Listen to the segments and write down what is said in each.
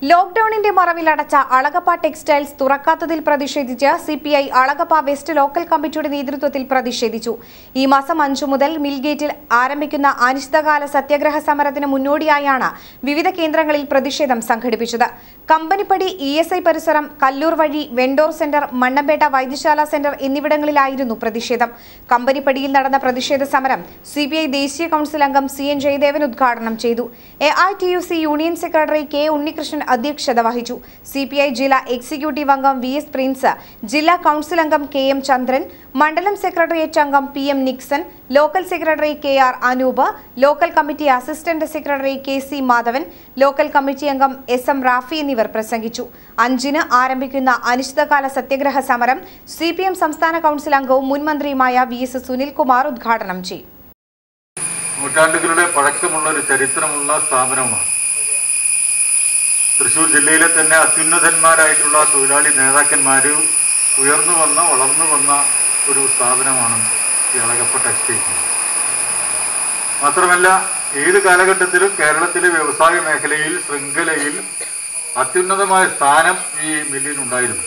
ലോക്ഡൌണിന്റെ മറവിൽ അടച്ച അളഗപ ടെക്സ്റ്റൈൽസ് തുറക്കാത്തതിൽ പ്രതിഷേധിച്ച് സിപിഐ അളഗപ വെസ്റ്റ് ലോക്കൽ കമ്മിറ്റിയുടെ നേതൃത്വത്തിൽ പ്രതിഷേധിച്ചു. ഈ മാസം 5 മുതൽ മിൽഗേറ്റിൽ ആരംഭിക്കുന്ന അനിശ്ചിതകാല സത്യാഗ്രഹ സമരത്തിന് മുന്നോടിയായാണ് വിവിധ കേന്ദ്രങ്ങളിൽ പ്രതിഷേധം സംഘടിപ്പിച്ചത്. കമ്പനിപ്പടി ESI പരിസരം, കല്ലൂർ വഴി, വെണ്ടോർ സെന്റർ, മണ്ണമ്പേട്ട വൈദ്യശാല സെന്റർ എന്നിവിടങ്ങളിലായിരുന്നു പ്രതിഷേധം. കമ്പനിപ്പടിയിൽ നടന്ന പ്രതിഷേധ സമരം സിപിഐ ദേശീയ കൌൺസിൽ അംഗം CN ജയദേവൻ ഉദ്ഘാടനം ചെയ്തു. AITUC union secretary K Unnikrishnan അധ്യക്ഷത വഹിച്ചു. CPI ജില്ലാ എക്സിക്യൂട്ടീവ് അംഗം VS പ്രിൻസ്, ജില്ലാ കൌൺസിൽ അംഗം KM ചന്ദ്രൻ, മണ്ഡലം സെക്രട്ടേറിയറ്റ് അംഗം PM Nixon, local secretary KR Anoop, local committee assistant secretary KC Madhavan, local committee അംഗം SM റാഫി എന്നിവർ പ്രസംഗിച്ചു. 5-ന് ആരംഭിക്കുന്ന അനിശ്ചിതകാല സത്യാഗ്രഹ സമരം CPM സംസ്ഥാന കൌൺസിൽ അംഗവും മുൻ മന്ത്രിയുമായ VS സുനിൽകുമാർ ഉദ്ഘാടനം ചെയ്യും. നൂറ്റാണ്ടുകളുടെ പഴക്കമുള്ള ഒരു ചരിത്രമുള്ള സ്ഥാപനമാണ്. തൃശ്ശൂർ ജില്ലയിലെ തന്നെ അത്യുന്നതന്മാരായിട്ടുള്ള തൊഴിലാളി നേതാക്കന്മാർ വളർന്നു വന്ന ഒരു സ്ഥാപനമാണ് ഈ അളഗപ്പ ടെക്സ്റ്റൈൽസ്. മാത്രമല്ല, ഏത് കാലഘട്ടത്തിലും കേരളത്തിലെ വ്യവസായ മേഖലയിൽ ശൃംഖലയിൽ അത്യുന്നതമായ സ്ഥാനം ഈ മില്ലിനുണ്ടായിരുന്നു.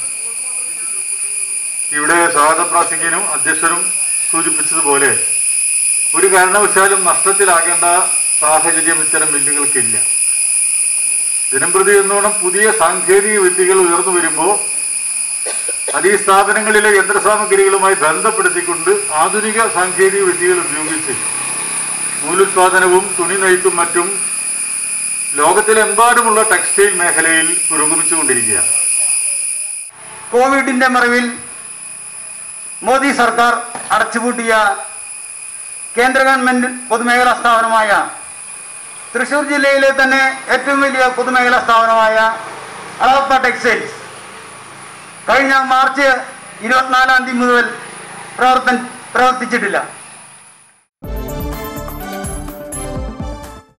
ഇവിടെ സ്വാഗത പ്രാസംഗികനും അധ്യക്ഷനും സൂചിപ്പിച്ചതുപോലെ ഒരു കാരണവശാലും നഷ്ടത്തിലാകേണ്ട സാഹചര്യം ഇത്തരം മില്ലുകൾക്കില്ല. ദിനംപ്രതി എന്നോണം പുതിയ സാങ്കേതിക വിദ്യകൾ ഉയർന്നു വരുമ്പോൾ അത് ഈ സ്ഥാപനങ്ങളിലെ യന്ത്രസാമഗ്രികളുമായി ബന്ധപ്പെടുത്തിക്കൊണ്ട് ആധുനിക സാങ്കേതിക വിദ്യകൾ ഉപയോഗിച്ച് നൂലുത്പാദനവും തുണി നെയ്ത്തും മറ്റും ലോകത്തിലെമ്പാടുമുള്ള ടെക്സ്റ്റൈൽ മേഖലയിൽ പുരോഗമിച്ചുകൊണ്ടിരിക്കുകയാണ്. കോവിഡിന്റെ മറവിൽ മോദി സർക്കാർ അടച്ചുപൂട്ടിയ കേന്ദ്ര ഗവൺമെന്റ് പൊതുമേഖലാ സ്ഥാപനമായ തൃശ്ശൂർ ജില്ലയിലെ തന്നെ ഏറ്റവും വലിയ പൊതുമേഖലാ സ്ഥാപനമായ അളഗപ്പ ടെക്സ്റ്റൈൽസ് കഴിഞ്ഞ മാർച്ച് 24 മുതൽ പ്രവർത്തിച്ചിട്ടില്ല.